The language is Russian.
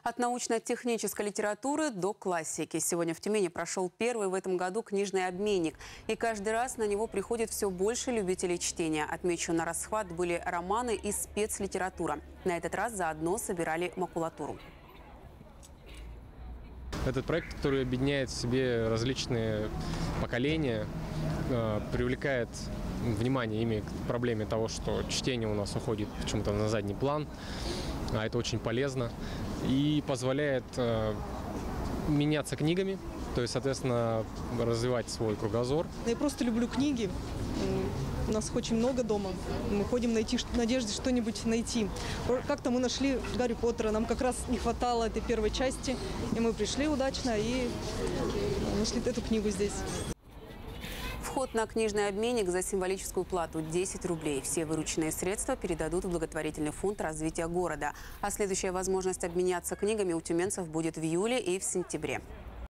От научно-технической литературы до классики. Сегодня в Тюмени прошел первый в этом году книжный обменник. И каждый раз на него приходит все больше любителей чтения. Отмечу, на расхват были романы и спецлитература. На этот раз заодно собирали макулатуру. Этот проект, который объединяет в себе различные поколения, привлекает внимание ими к проблеме того, что чтение у нас уходит почему-то на задний план, а это очень полезно, и позволяет меняться книгами, то есть, соответственно, развивать свой кругозор. Я просто люблю книги. У нас их очень много дома. Мы ходим в надежде что-нибудь найти. Как-то мы нашли Гарри Поттера, нам как раз не хватало этой первой части, и мы пришли удачно и нашли эту книгу здесь. Вход на книжный обменник за символическую плату – 10 рублей. Все вырученные средства передадут в благотворительный фонд развития города. А следующая возможность обменяться книгами у тюменцев будет в июле и в сентябре.